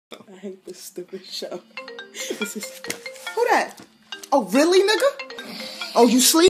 I hate this stupid show. This is... Who that? Oh, really, nigga? Oh, you sleep?